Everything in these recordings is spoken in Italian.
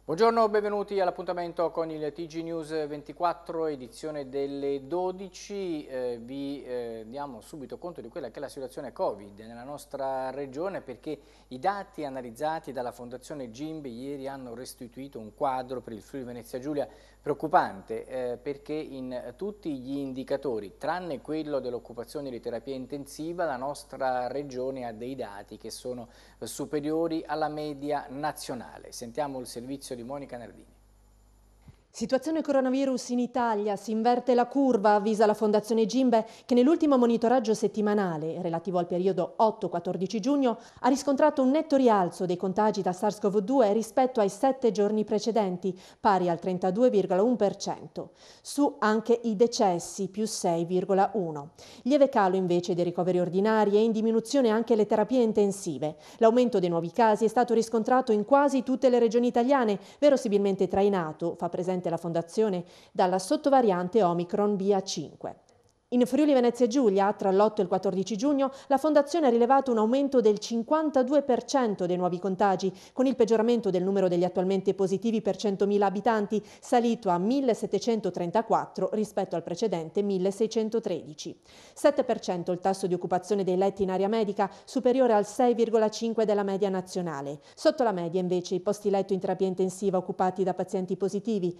Buongiorno, benvenuti all'appuntamento con il TG News 24, edizione delle 12. Vi diamo subito conto di quella che è la situazione Covid nella nostra regione, perché i dati analizzati dalla Fondazione GIMBE ieri hanno restituito un quadro per il Friuli Venezia Giulia preoccupante, perché in tutti gli indicatori, tranne quello dell'occupazione di terapia intensiva, la nostra regione ha dei dati che sono superiori alla media nazionale. Sentiamo il servizio di Monica Nardini. Situazione coronavirus in Italia, si inverte la curva, avvisa la Fondazione GIMBE che nell'ultimo monitoraggio settimanale, relativo al periodo 8-14 giugno, ha riscontrato un netto rialzo dei contagi da SARS-CoV-2 rispetto ai 7 giorni precedenti, pari al 32,1%. Su anche i decessi, più 6,1%. Lieve calo invece dei ricoveri ordinari e in diminuzione anche le terapie intensive. L'aumento dei nuovi casi è stato riscontrato in quasi tutte le regioni italiane, verosimilmente trainato, fa presente la Fondazione, dalla sottovariante Omicron BA5. In Friuli Venezia Giulia, tra l'8 e il 14 giugno, la Fondazione ha rilevato un aumento del 52% dei nuovi contagi, con il peggioramento del numero degli attualmente positivi per 100.000 abitanti, salito a 1.734 rispetto al precedente 1.613. 7% il tasso di occupazione dei letti in area medica, superiore al 6,5% della media nazionale. Sotto la media invece i posti letto in terapia intensiva occupati da pazienti positivi,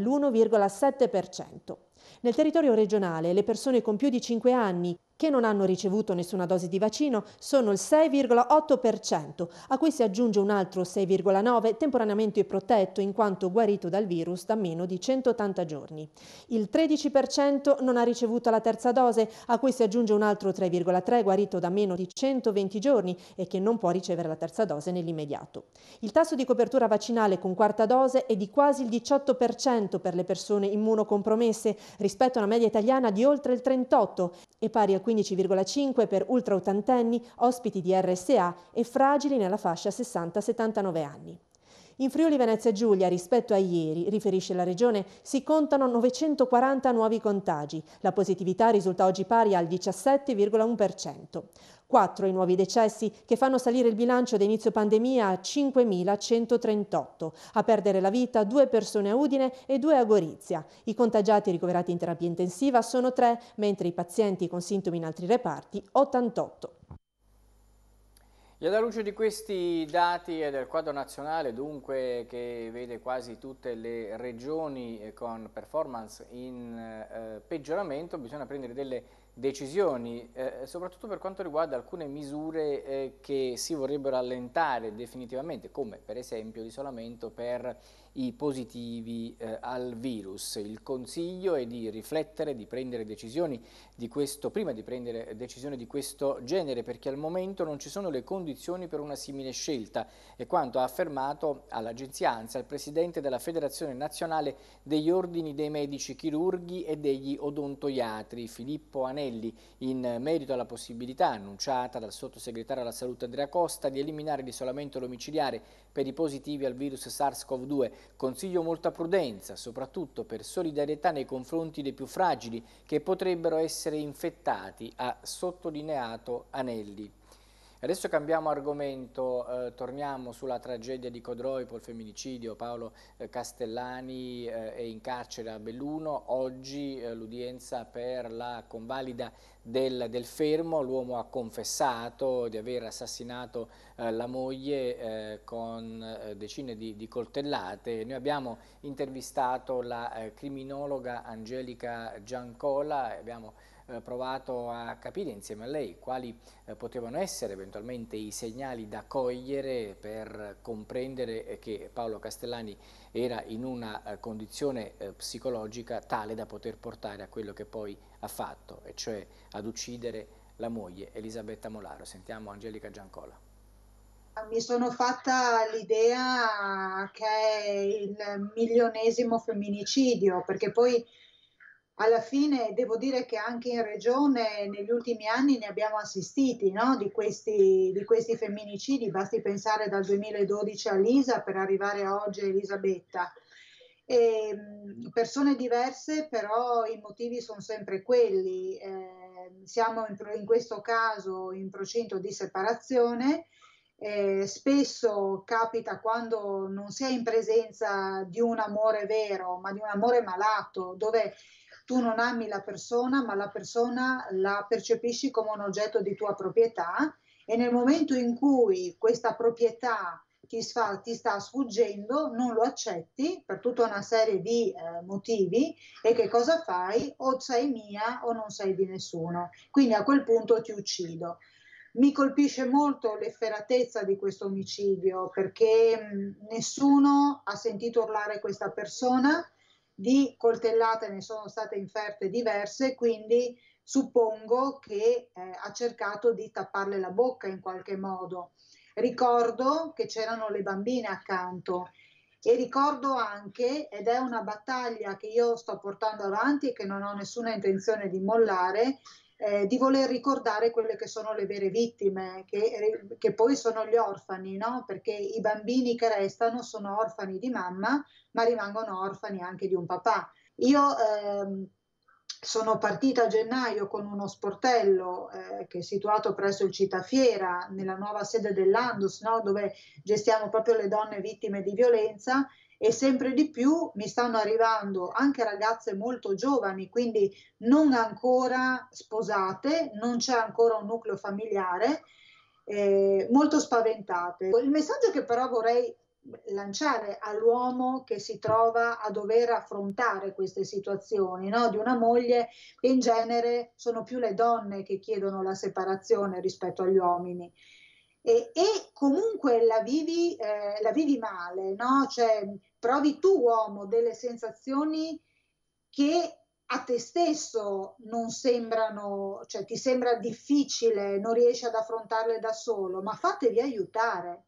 all'1,7%. Nel territorio regionale le persone con più di 5 anni che non hanno ricevuto nessuna dose di vaccino sono il 6,8%, a cui si aggiunge un altro 6,9% temporaneamente protetto in quanto guarito dal virus da meno di 180 giorni. Il 13% non ha ricevuto la terza dose, a cui si aggiunge un altro 3,3% guarito da meno di 120 giorni e che non può ricevere la terza dose nell'immediato. Il tasso di copertura vaccinale con quarta dose è di quasi il 18% per le persone immunocompromesse rispetto a una media italiana di oltre il 38% e pari al 15,5% per ultraottantenni, ospiti di RSA e fragili nella fascia 60-79 anni. In Friuli Venezia Giulia, rispetto a ieri, riferisce la Regione, si contano 940 nuovi contagi. La positività risulta oggi pari al 17,1%. 4 i nuovi decessi che fanno salire il bilancio da inizio pandemia a 5.138. A perdere la vita 2 persone a Udine e 2 a Gorizia. I contagiati ricoverati in terapia intensiva sono 3, mentre i pazienti con sintomi in altri reparti 88. E alla luce di questi dati e del quadro nazionale, dunque, che vede quasi tutte le regioni con performance in peggioramento, bisogna prendere delle decisioni, soprattutto per quanto riguarda alcune misure che si vorrebbero allentare definitivamente, come per esempio l'isolamento per i positivi al virus. Il consiglio è di riflettere, di prendere decisioni di questo, prima di prendere decisioni di questo genere, perché al momento non ci sono le condizioni per una simile scelta, è quanto ha affermato all'agenzia ANSA il presidente della Federazione Nazionale degli Ordini dei Medici Chirurghi e degli Odontoiatri, Filippo Anelli, in merito alla possibilità annunciata dal sottosegretario alla Salute Andrea Costa di eliminare l'isolamento domiciliare per i positivi al virus SARS-CoV-2. Consiglio molta prudenza, soprattutto per solidarietà nei confronti dei più fragili che potrebbero essere infettati, ha sottolineato Anelli. Adesso cambiamo argomento, torniamo sulla tragedia di Codroipo, il femminicidio. Paolo Castellani è in carcere a Belluno. Oggi l'udienza per la convalida del fermo. L'uomo ha confessato di aver assassinato la moglie con decine di coltellate. Noi abbiamo intervistato la criminologa Angelica Giancola e abbiamo provato a capire insieme a lei quali potevano essere eventualmente i segnali da cogliere per comprendere che Paolo Castellani era in una condizione psicologica tale da poter portare a quello che poi ha fatto, e cioè ad uccidere la moglie Elisabetta Molaro. Sentiamo Angelica Giancola. Mi sono fatta l'idea che è il milionesimo femminicidio, perché poi alla fine devo dire che anche in regione negli ultimi anni ne abbiamo assistiti, no? Di questi femminicidi, basti pensare dal 2012 a Lisa per arrivare a oggi a Elisabetta. Persone diverse, però i motivi sono sempre quelli. Siamo in questo caso in procinto di separazione spesso capita quando non si è in presenza di un amore vero, ma di un amore malato, dove tu non ami la persona, ma la persona la percepisci come un oggetto di tua proprietà, e nel momento in cui questa proprietà ti sta sfuggendo, non lo accetti per tutta una serie di motivi, e che cosa fai? O sei mia o non sei di nessuno. Quindi a quel punto ti uccido. Mi colpisce molto l'efferatezza di questo omicidio, perché nessuno ha sentito urlare questa persona. Di coltellate ne sono state inferte diverse, quindi suppongo che ha cercato di tapparle la bocca in qualche modo. Ricordo che c'erano le bambine accanto, e ricordo anche, ed è una battaglia che io sto portando avanti e che non ho nessuna intenzione di mollare, di voler ricordare quelle che sono le vere vittime, che poi sono gli orfani, no? Perché i bambini che restano sono orfani di mamma, ma rimangono orfani anche di un papà. Io sono partita a gennaio con uno sportello che è situato presso il Citafiera, nella nuova sede dell'Andus, no? Dove gestiamo proprio le donne vittime di violenza, e sempre di più mi stanno arrivando anche ragazze molto giovani, quindi non ancora sposate, non c'è ancora un nucleo familiare, molto spaventate. Il messaggio che però vorrei lanciare all'uomo che si trova a dover affrontare queste situazioni, no? Di una moglie, che in genere sono più le donne che chiedono la separazione rispetto agli uomini. E comunque la vivi male, no? Cioè, provi tu, uomo, delle sensazioni che a te stesso non sembrano, cioè ti sembra difficile, non riesci ad affrontarle da solo, ma fatevi aiutare.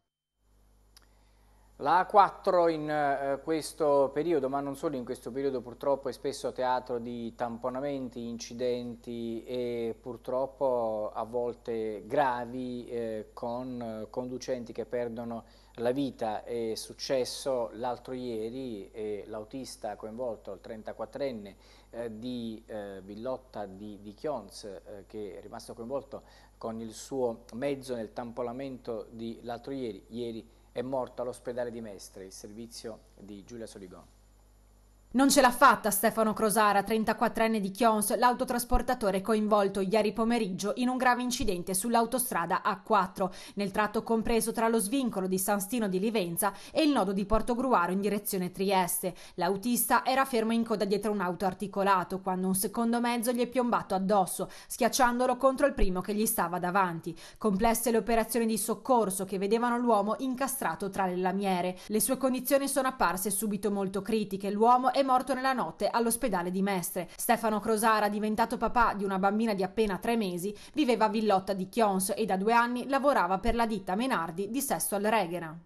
La A4 in questo periodo, ma non solo in questo periodo, purtroppo è spesso teatro di tamponamenti, incidenti e purtroppo a volte gravi, con conducenti che perdono la vita. È successo l'altro ieri e l'autista coinvolto, il 34enne di Villotta di Chions, che è rimasto coinvolto con il suo mezzo nel tamponamento di l'altro ieri è morto all'ospedale di Mestre, il servizio di Giulia Soligon. Non ce l'ha fatta Stefano Crosara, 34enne di Chions, l'autotrasportatore coinvolto ieri pomeriggio in un grave incidente sull'autostrada A4, nel tratto compreso tra lo svincolo di San Stino di Livenza e il nodo di Portogruaro in direzione Trieste. L'autista era fermo in coda dietro un auto articolato quando un secondo mezzo gli è piombato addosso, schiacciandolo contro il primo che gli stava davanti. Complesse le operazioni di soccorso che vedevano l'uomo incastrato tra le lamiere. Le sue condizioni sono apparse subito molto critiche. L'uomo è morto nella notte all'ospedale di Mestre. Stefano Crosara, diventato papà di una bambina di appena 3 mesi, viveva a Villotta di Chions e da 2 anni lavorava per la ditta Menardi di Sesto al Reghera.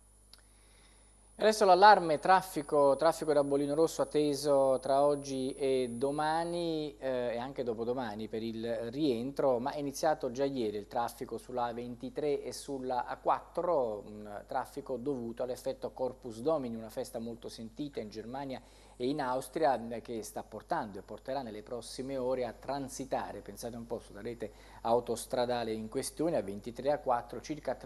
Adesso l'allarme traffico da bollino rosso atteso tra oggi e domani e anche dopodomani per il rientro, ma è iniziato già ieri il traffico sulla A23 e sulla A4, un traffico dovuto all'effetto Corpus Domini, una festa molto sentita in Germania e in Austria che sta portando e porterà nelle prossime ore a transitare, pensate un po', sulla rete autostradale in questione, a 23 a 4, circa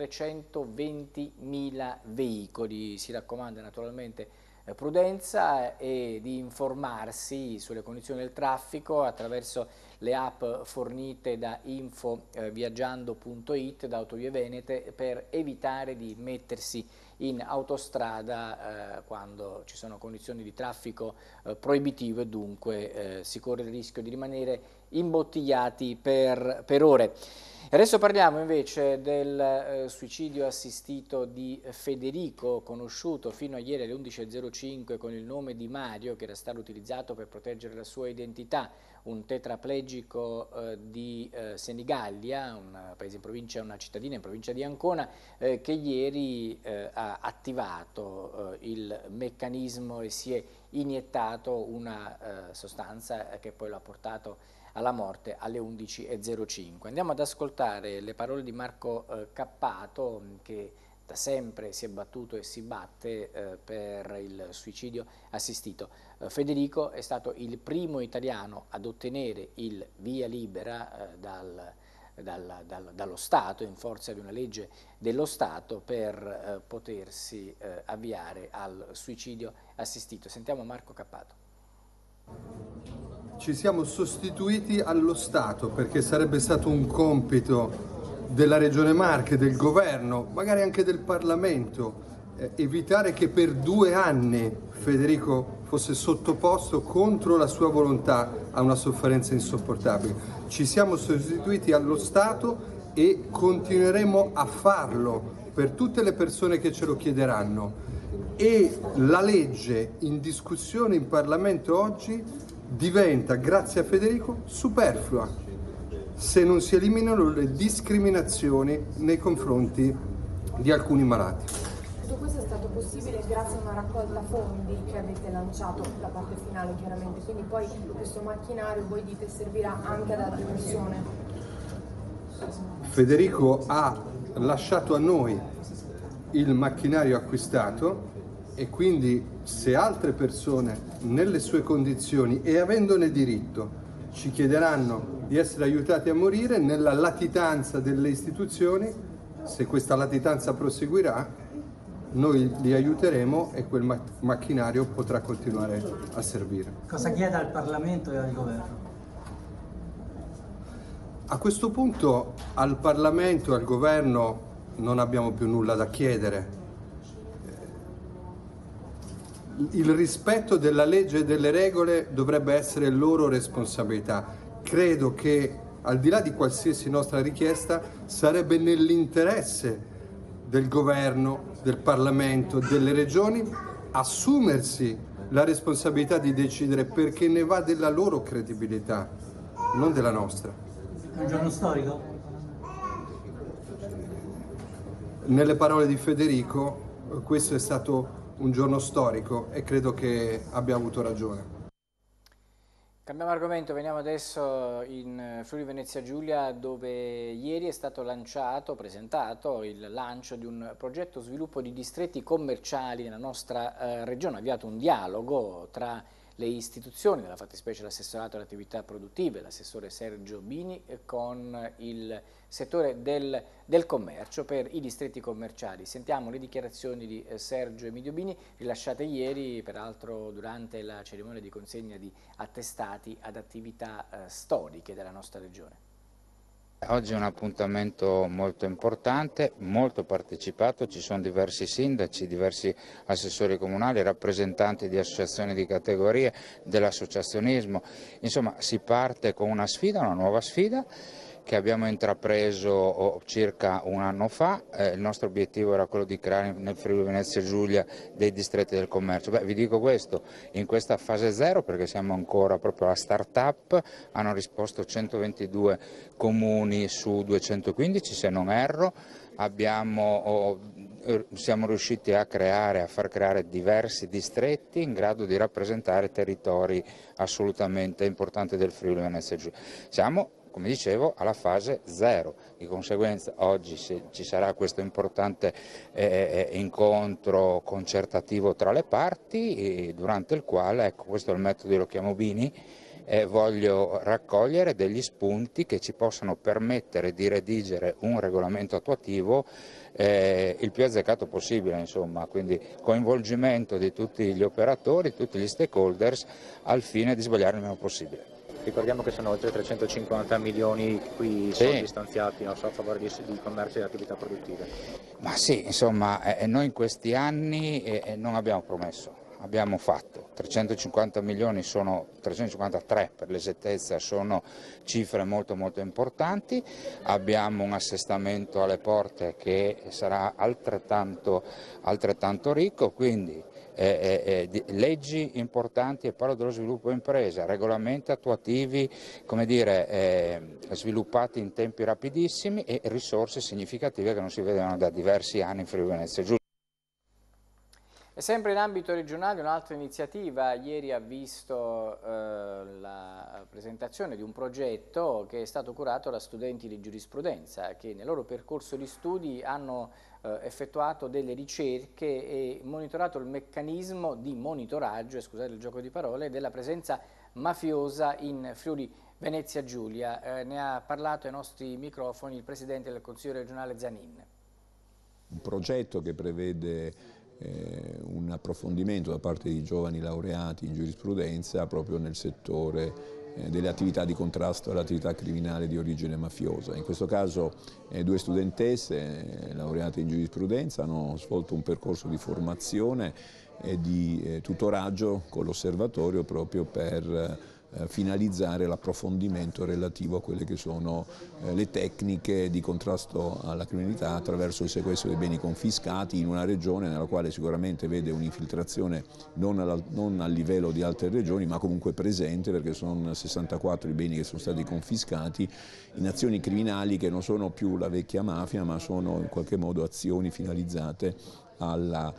320.000 veicoli. Si raccomanda naturalmente prudenza e di informarsi sulle condizioni del traffico attraverso le app fornite da infoviaggiando.it, da Autovie Venete, per evitare di mettersi in autostrada quando ci sono condizioni di traffico proibitivo e dunque si corre il rischio di rimanere imbottigliati per ore. Adesso parliamo invece del suicidio assistito di Federico, conosciuto fino a ieri alle 11.05 con il nome di Mario, che era stato utilizzato per proteggere la sua identità, un tetraplegico di Senigallia, un paese in provincia, una cittadina in provincia di Ancona, che ieri ha attivato il meccanismo e si è iniettato una sostanza che poi l'ha portato alla morte alle 11.05. Andiamo ad ascoltare le parole di Marco Cappato, che da sempre si è battuto e si batte per il suicidio assistito. Federico è stato il primo italiano ad ottenere il via libera dal dallo Stato, in forza di una legge dello Stato, per potersi avviare al suicidio assistito. Sentiamo Marco Cappato. Ci siamo sostituiti allo Stato perché sarebbe stato un compito della Regione Marche, del governo, magari anche del Parlamento, evitare che per 2 anni Federico fosse sottoposto contro la sua volontà a una sofferenza insopportabile. Ci siamo sostituiti allo Stato e continueremo a farlo per tutte le persone che ce lo chiederanno. E la legge in discussione in Parlamento oggi diventa, grazie a Federico, superflua se non si eliminano le discriminazioni nei confronti di alcuni malati. Tutto questo è stato possibile grazie a una raccolta fondi che avete lanciato, la parte finale chiaramente, quindi poi questo macchinario voi dite servirà anche ad altre persone. Federico ha lasciato a noi il macchinario acquistato e quindi se altre persone nelle sue condizioni e avendone diritto ci chiederanno di essere aiutati a morire nella latitanza delle istituzioni, se questa latitanza proseguirà, noi li aiuteremo e quel macchinario potrà continuare a servire. Cosa chiede al Parlamento e al Governo? A questo punto al Parlamento e al Governo non abbiamo più nulla da chiedere. Il rispetto della legge e delle regole dovrebbe essere loro responsabilità. Credo che al di là di qualsiasi nostra richiesta sarebbe nell'interesse del governo, del Parlamento, delle regioni assumersi la responsabilità di decidere, perché ne va della loro credibilità, non della nostra. È un giorno storico? Nelle parole di Federico, questo è stato un giorno storico e credo che abbia avuto ragione. Cambiamo argomento, veniamo adesso in Friuli Venezia Giulia, dove ieri è stato presentato il lancio di un progetto sviluppo di distretti commerciali nella nostra regione. Ha avviato un dialogo tra le istituzioni, nella fattispecie l'assessorato alle attività produttive, l'assessore Sergio Bini, con il settore del commercio per i distretti commerciali. Sentiamo le dichiarazioni di Sergio Emidio Bini, rilasciate ieri, peraltro durante la cerimonia di consegna di attestati ad attività storiche della nostra regione. Oggi è un appuntamento molto importante, molto partecipato, ci sono diversi sindaci, diversi assessori comunali, rappresentanti di associazioni di categorie, dell'associazionismo. Insomma, si parte con una sfida, una nuova sfida che abbiamo intrapreso circa un anno fa. Il nostro obiettivo era quello di creare nel Friuli Venezia Giulia dei distretti del commercio. Vi dico questo, in questa fase zero, perché siamo ancora proprio alla start-up, hanno risposto 122 comuni su 215, se non erro. Siamo riusciti a far creare diversi distretti in grado di rappresentare territori assolutamente importanti del Friuli Venezia Giulia. Siamo, come dicevo, alla fase zero, di conseguenza oggi ci sarà questo importante incontro concertativo tra le parti, durante il quale, ecco, questo è il metodo, io lo chiamo Bini, voglio raccogliere degli spunti che ci possano permettere di redigere un regolamento attuativo il più azzeccato possibile, insomma, quindi coinvolgimento di tutti gli operatori, tutti gli stakeholders, al fine di sbagliare il meno possibile. Ricordiamo che sono oltre 350 milioni qui soldi stanziati, non so, a favore di commercio e di attività produttive. Ma sì, insomma, noi in questi anni non abbiamo promesso, abbiamo fatto. 350 milioni sono 353 per l'esattezza, sono cifre molto molto importanti. Abbiamo un assestamento alle porte che sarà altrettanto ricco, quindi leggi importanti, e parlo dello sviluppo impresa, regolamenti attuativi, come dire, sviluppati in tempi rapidissimi, e risorse significative che non si vedevano da diversi anni in Friuli Venezia Giulia. E sempre in ambito regionale un'altra iniziativa ieri ha visto la presentazione di un progetto che è stato curato da studenti di giurisprudenza che nel loro percorso di studi hanno effettuato delle ricerche e monitorato il meccanismo di monitoraggio, scusate il gioco di parole, della presenza mafiosa in Friuli Venezia Giulia, ne ha parlato ai nostri microfoni il Presidente del Consiglio regionale Zanin. Un progetto che prevede un approfondimento da parte di giovani laureati in giurisprudenza proprio nel settore delle attività di contrasto all'attività criminale di origine mafiosa. In questo caso 2 studentesse laureate in giurisprudenza hanno svolto un percorso di formazione e di tutoraggio con l'osservatorio proprio per finalizzare l'approfondimento relativo a quelle che sono le tecniche di contrasto alla criminalità attraverso il sequestro dei beni confiscati in una regione nella quale sicuramente vede un'infiltrazione non a livello di altre regioni ma comunque presente, perché sono 64 i beni che sono stati confiscati in azioni criminali che non sono più la vecchia mafia ma sono in qualche modo azioni finalizzate allo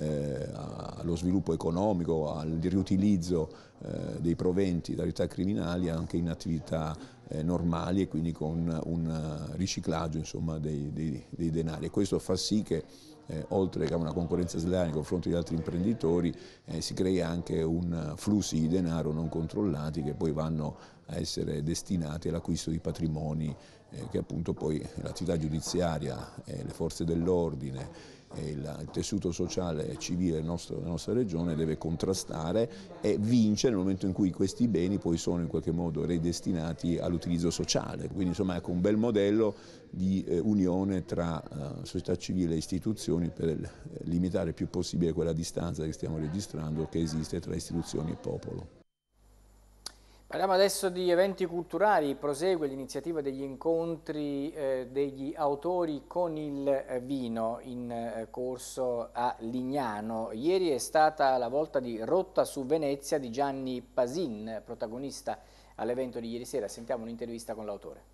sviluppo economico, al riutilizzo dei proventi da attività criminali anche in attività normali e quindi con un riciclaggio insomma, dei denari. E questo fa sì che oltre che a una concorrenza sleale nei confronti di altri imprenditori si crea anche un flussi di denaro non controllati che poi vanno a essere destinati all'acquisto di patrimoni che appunto poi l'attività giudiziaria, le forze dell'ordine e il tessuto sociale e civile della nostra regione deve contrastare e vincere nel momento in cui questi beni poi sono in qualche modo redestinati all'utilizzo sociale. Quindi insomma ecco un bel modello di unione tra società civile e istituzioni per limitare il più possibile quella distanza che stiamo registrando che esiste tra istituzioni e popolo. Parliamo adesso di eventi culturali, prosegue l'iniziativa degli incontri degli autori con il vino in corso a Lignano. Ieri è stata la volta di Rotta su Venezia di Gianni Pasin, protagonista all'evento di ieri sera. Sentiamo un'intervista con l'autore.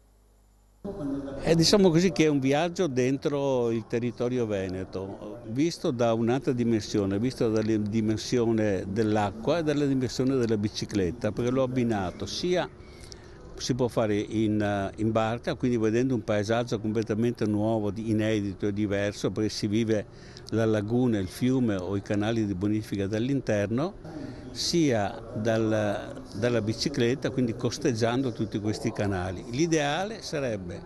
Diciamo così che è un viaggio dentro il territorio veneto, visto da un'altra dimensione, visto dalla dimensione dell'acqua e dalla dimensione della bicicletta, perché l'ho abbinato sia si può fare in barca, quindi vedendo un paesaggio completamente nuovo, inedito e diverso, perché si vive la laguna, il fiume o i canali di bonifica dall'interno, sia dalla bicicletta, quindi costeggiando tutti questi canali. L'ideale sarebbe,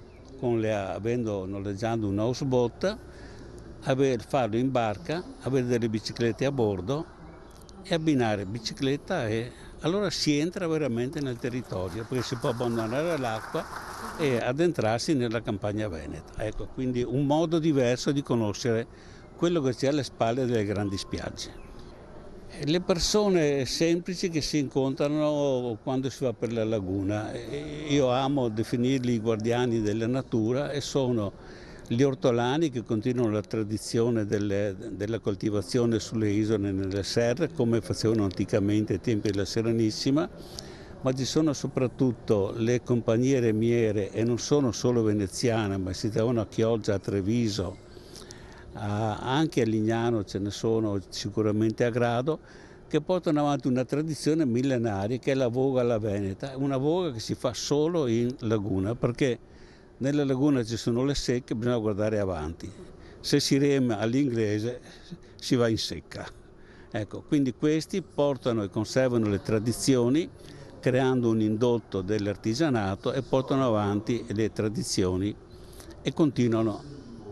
avendo noleggiato un houseboat, farlo in barca, avere delle biciclette a bordo e abbinare bicicletta e allora si entra veramente nel territorio, perché si può abbandonare l'acqua e addentrarsi nella campagna veneta. Ecco, quindi un modo diverso di conoscere quello che c'è alle spalle delle grandi spiagge. Le persone semplici che si incontrano quando si va per la laguna, io amo definirli i guardiani della natura e sono gli ortolani che continuano la tradizione della coltivazione sulle isole e nelle serre, come facevano anticamente ai tempi della Serenissima, ma ci sono soprattutto le compagnie remiere, e non sono solo veneziane, ma si trovano a Chioggia, a Treviso, anche a Lignano ce ne sono sicuramente a Grado, che portano avanti una tradizione millenaria che è la voga alla veneta, una voga che si fa solo in laguna, perché nella laguna ci sono le secche, bisogna guardare avanti. Se si rema all'inglese si va in secca. Ecco, quindi questi portano e conservano le tradizioni, creando un indotto dell'artigianato e portano avanti le tradizioni e continuano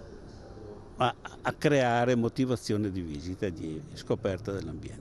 a creare motivazione di visita e di scoperta dell'ambiente.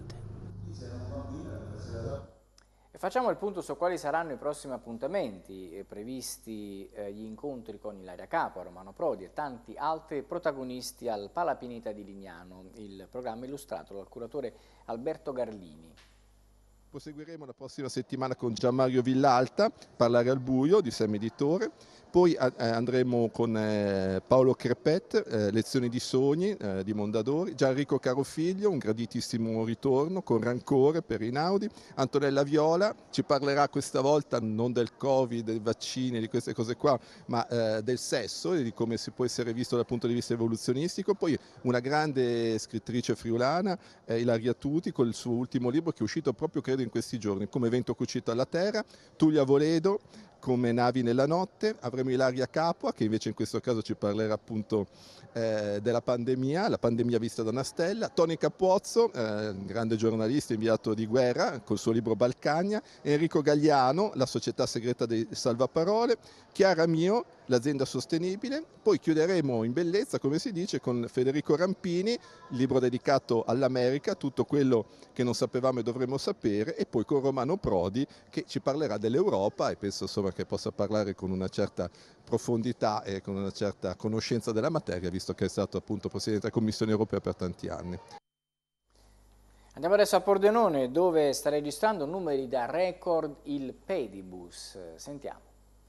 Facciamo il punto su quali saranno i prossimi appuntamenti previsti, gli incontri con Ilaria Capo, Romano Prodi e tanti altri protagonisti al Palapineta di Lignano, il programma illustrato dal curatore Alberto Garlini. Proseguiremo la prossima settimana con Gianmario Villalta, Parlare al buio di Sam Editore, poi andremo con Paolo Crepet, Lezioni di sogni di Mondadori, Gianrico Carofiglio, un graditissimo ritorno con Rancore per Inaudi, Antonella Viola ci parlerà questa volta non del Covid, dei vaccini, di queste cose qua, ma del sesso e di come si può essere visto dal punto di vista evoluzionistico, poi una grande scrittrice friulana, Ilaria Tuti, con il suo ultimo libro che è uscito proprio credo in questi giorni, Come vento cucito alla terra, Tullia Voledo, come navi nella notte, avremo Ilaria Capua che invece in questo caso ci parlerà appunto della pandemia, la pandemia vista da una stella, Tony Cappuozzo, grande giornalista, inviato di guerra col suo libro Balcania, Enrico Gagliano, la società segreta dei Salvaparole, Chiara Mio, l'azienda sostenibile, poi chiuderemo in bellezza, come si dice, con Federico Rampini, il libro dedicato all'America, tutto quello che non sapevamo e dovremmo sapere, e poi con Romano Prodi che ci parlerà dell'Europa e penso insomma che possa parlare con una certa profondità e con una certa conoscenza della materia, visto che è stato appunto Presidente della Commissione Europea per tanti anni. Andiamo adesso a Pordenone, dove sta registrando numeri da record il Pedibus. Sentiamo.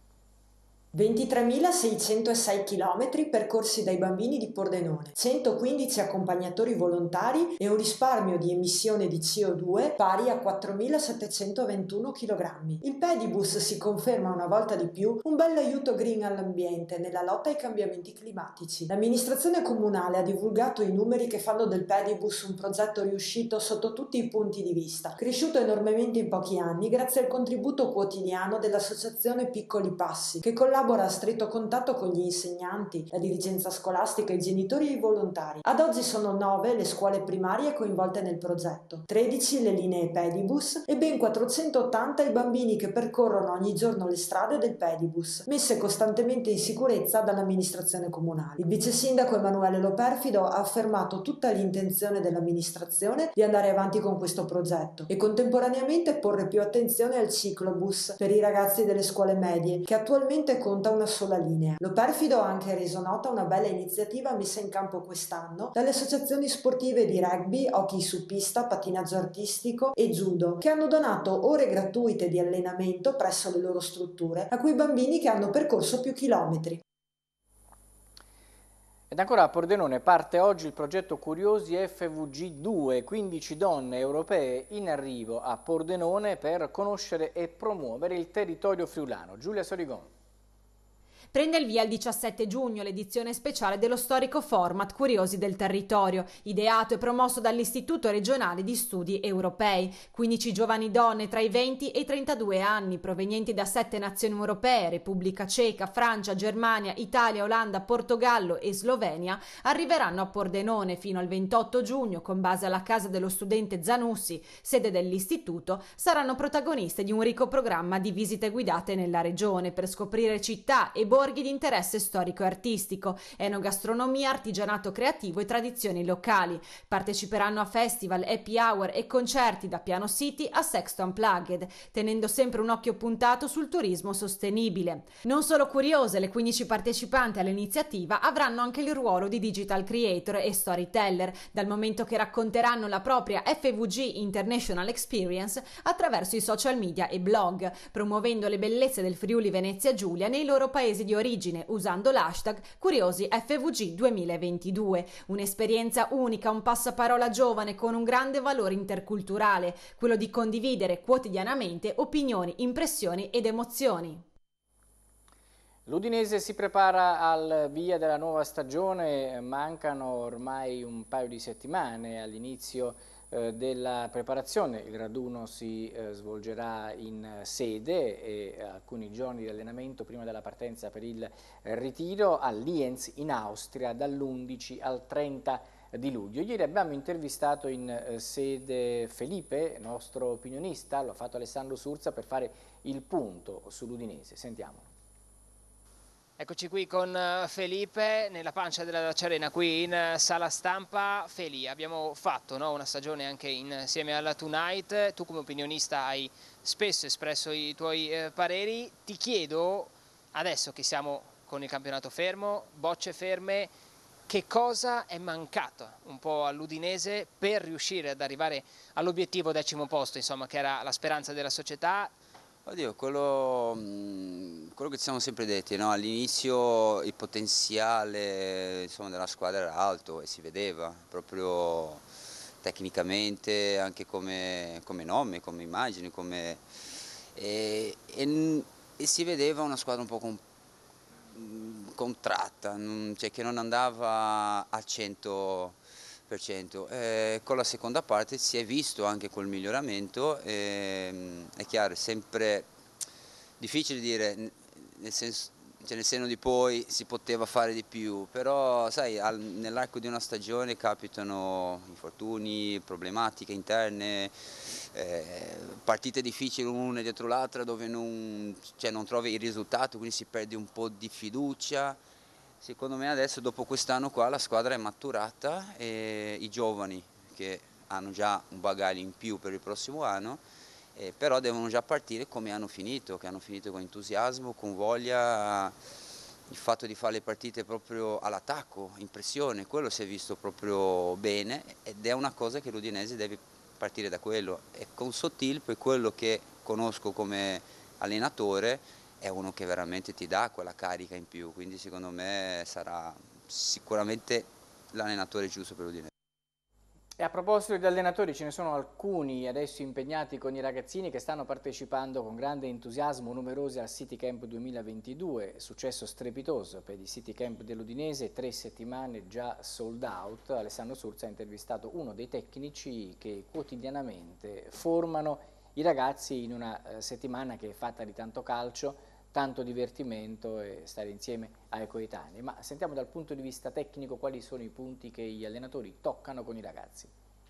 23.606 km percorsi dai bambini di Pordenone, 115 accompagnatori volontari e un risparmio di emissione di CO2 pari a 4.721 kg. Il Pedibus si conferma una volta di più un bel aiuto green all'ambiente nella lotta ai cambiamenti climatici. L'amministrazione comunale ha divulgato i numeri che fanno del Pedibus un progetto riuscito sotto tutti i punti di vista, cresciuto enormemente in pochi anni grazie al contributo quotidiano dell'associazione Piccoli Passi, che collabora a stretto contatto con gli insegnanti, la dirigenza scolastica, i genitori e i volontari. Ad oggi sono 9 le scuole primarie coinvolte nel progetto, 13 le linee Pedibus e ben 480 i bambini che percorrono ogni giorno le strade del Pedibus, messe costantemente in sicurezza dall'amministrazione comunale. Il vice sindaco Emanuele Loperfido ha affermato tutta l'intenzione dell'amministrazione di andare avanti con questo progetto e contemporaneamente porre più attenzione al ciclobus per i ragazzi delle scuole medie, che attualmente conta una sola linea. Loperfido ha anche reso nota una bella iniziativa messa in campo quest'anno dalle associazioni sportive di rugby, hockey su pista, pattinaggio artistico e judo, che hanno donato ore gratuite di allenamento presso le loro strutture a quei bambini che hanno percorso più chilometri. Ed ancora a Pordenone parte oggi il progetto Curiosi FVG2, 15 donne europee in arrivo a Pordenone per conoscere e promuovere il territorio friulano. Giulia Sorigon. Prende il via il 17 giugno l'edizione speciale dello storico format Curiosi del Territorio, ideato e promosso dall'Istituto regionale di studi europei. 15 giovani donne tra i 20 e i 32 anni, provenienti da 7 nazioni europee, Repubblica Ceca, Francia, Germania, Italia, Olanda, Portogallo e Slovenia, arriveranno a Pordenone fino al 28 giugno con base alla casa dello studente Zanussi, sede dell'Istituto. Saranno protagoniste di un ricco programma di visite guidate nella regione per scoprire città e borghi di interesse storico e artistico, enogastronomia, artigianato creativo e tradizioni locali. Parteciperanno a festival, happy hour e concerti da Piano City a Sexto Unplugged, tenendo sempre un occhio puntato sul turismo sostenibile. Non solo curiose, le 15 partecipanti all'iniziativa avranno anche il ruolo di digital creator e storyteller, dal momento che racconteranno la propria FVG International Experience attraverso i social media e blog, promuovendo le bellezze del Friuli Venezia Giulia nei loro paesi di origine usando l'hashtag Curiosi FVG 2022, un'esperienza unica, un passaparola giovane con un grande valore interculturale, quello di condividere quotidianamente opinioni, impressioni ed emozioni. L'Udinese si prepara al via della nuova stagione, mancano ormai un paio di settimane all'inizio della preparazione. Il raduno si svolgerà in sede e alcuni giorni di allenamento prima della partenza per il ritiro a Lienz in Austria dall'11 al 30 di luglio. Ieri abbiamo intervistato in sede Felipe, nostro opinionista, lo ha fatto Alessandro Surza per fare il punto sull'Udinese. Sentiamo. Eccoci qui con Felipe nella pancia della Dacia Arena, qui in sala stampa. Feli, abbiamo fatto una stagione anche insieme alla Tonight, tu come opinionista hai spesso espresso i tuoi pareri. Ti chiedo, adesso che siamo con il campionato fermo, bocce ferme, che cosa è mancato un po' all'Udinese per riuscire ad arrivare all'obiettivo 10° posto, insomma, che era la speranza della società? Oddio, quello che ci siamo sempre detti, no? All'inizio il potenziale della squadra era alto e si vedeva proprio tecnicamente, anche come nome, come immagini, e si vedeva una squadra un po' contratta, cioè che non andava al 100%. Con la seconda parte si è visto anche col miglioramento, è chiaro, sempre difficile dire, nel senso, cioè nel senno di poi si poteva fare di più, però sai, nell'arco di una stagione capitano infortuni, problematiche interne, partite difficili una dietro l'altra dove non trovi il risultato, quindi si perde un po' di fiducia. Secondo me adesso dopo quest'anno qua la squadra è maturata e i giovani che hanno già un bagaglio in più per il prossimo anno, però devono già partire come hanno finito, che hanno finito con entusiasmo, con voglia, il fatto di fare le partite proprio all'attacco, in pressione, quello si è visto proprio bene ed è una cosa che l'Udinese deve partire da quello. E con Sottil, poi quello che conosco come allenatore, è uno che veramente ti dà quella carica in più, quindi secondo me sarà sicuramente l'allenatore giusto per l'Udinese. E a proposito di allenatori, ce ne sono alcuni adesso impegnati con i ragazzini che stanno partecipando con grande entusiasmo, numerosi al City Camp 2022, successo strepitoso per il City Camp dell'Udinese, 3 settimane già sold out. Alessandro Surza ha intervistato uno dei tecnici che quotidianamente formano i ragazzi in una settimana che è fatta di tanto calcio, tanto divertimento e stare insieme ai coetanei. Ma sentiamo dal punto di vista tecnico quali sono i punti che gli allenatori toccano con i ragazzi.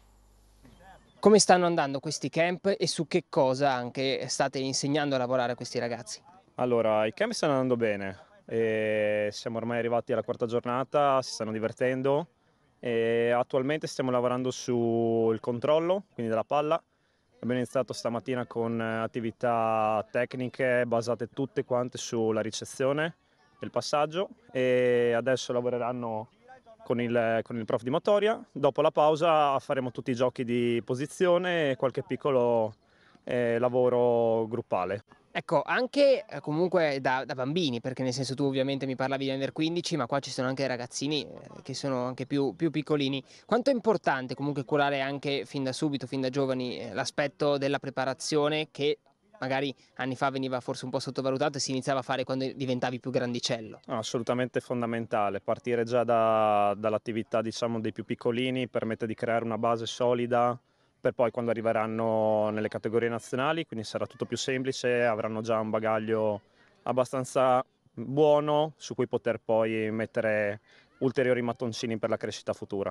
Come stanno andando questi camp e su che cosa anche state insegnando a lavorare a questi ragazzi? Allora, i camp stanno andando bene, siamo ormai arrivati alla 4ª giornata, si stanno divertendo e attualmente stiamo lavorando sul controllo, quindi della palla. Abbiamo iniziato stamattina con attività tecniche basate tutte quante sulla ricezione e il passaggio e adesso lavoreranno con il prof di motoria. Dopo la pausa faremo tutti i giochi di posizione e qualche piccolo lavoro gruppale. Ecco, anche comunque da bambini, perché nel senso tu ovviamente mi parlavi di Under 15, ma qua ci sono anche ragazzini che sono anche più piccolini. Quanto è importante comunque curare anche fin da subito, fin da giovani, l'aspetto della preparazione che magari anni fa veniva forse un po' sottovalutato e si iniziava a fare quando diventavi più grandicello? No, assolutamente fondamentale, partire già dall'attività diciamo dei più piccolini permette di creare una base solida per poi quando arriveranno nelle categorie nazionali, quindi sarà tutto più semplice, avranno già un bagaglio abbastanza buono su cui poter poi mettere ulteriori mattoncini per la crescita futura.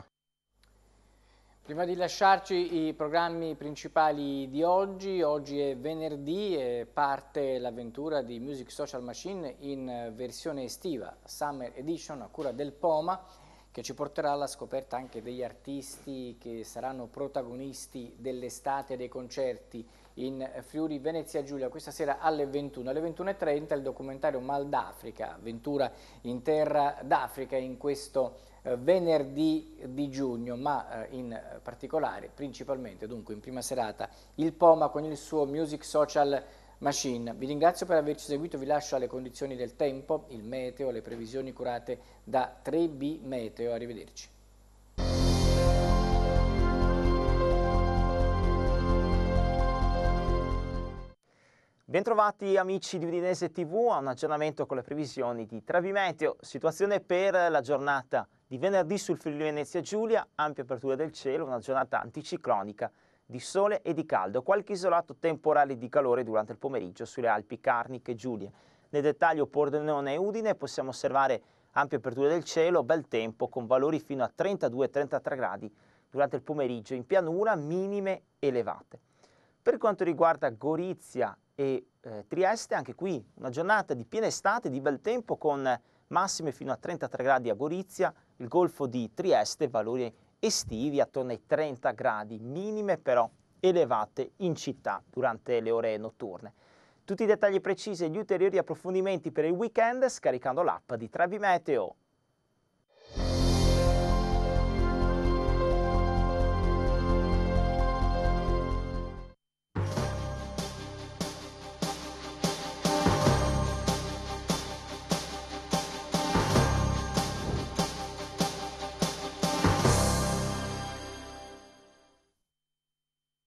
Prima di lasciarci i programmi principali di oggi è venerdì e parte l'avventura di Music Social Machine in versione estiva, Summer Edition a cura del Poma, che ci porterà alla scoperta anche degli artisti che saranno protagonisti dell'estate dei concerti in Friuli Venezia Giulia questa sera alle 21. Alle 21:30 il documentario Mal d'Africa, avventura in terra d'Africa in questo venerdì di giugno, ma in particolare, principalmente dunque in prima serata, il Poma con il suo Music Social Machine. Vi ringrazio per averci seguito, vi lascio alle condizioni del tempo, il meteo, le previsioni curate da 3B Meteo. Arrivederci. Bentrovati amici di Udinese TV a un aggiornamento con le previsioni di 3B Meteo. Situazione per la giornata di venerdì sul Friuli Venezia Giulia, ampia apertura del cielo, una giornata anticiclonica di sole e di caldo, qualche isolato temporale di calore durante il pomeriggio sulle Alpi Carniche e Giulie. Nel dettaglio Pordenone e Udine possiamo osservare ampia apertura del cielo, bel tempo con valori fino a 32-33 gradi durante il pomeriggio, in pianura minime elevate. Per quanto riguarda Gorizia e Trieste, anche qui una giornata di piena estate, di bel tempo con massime fino a 33 gradi a Gorizia, il golfo di Trieste, valori estivi attorno ai 30 gradi, minime però elevate in città durante le ore notturne. Tutti i dettagli precisi e gli ulteriori approfondimenti per il weekend scaricando l'app di 3B Meteo.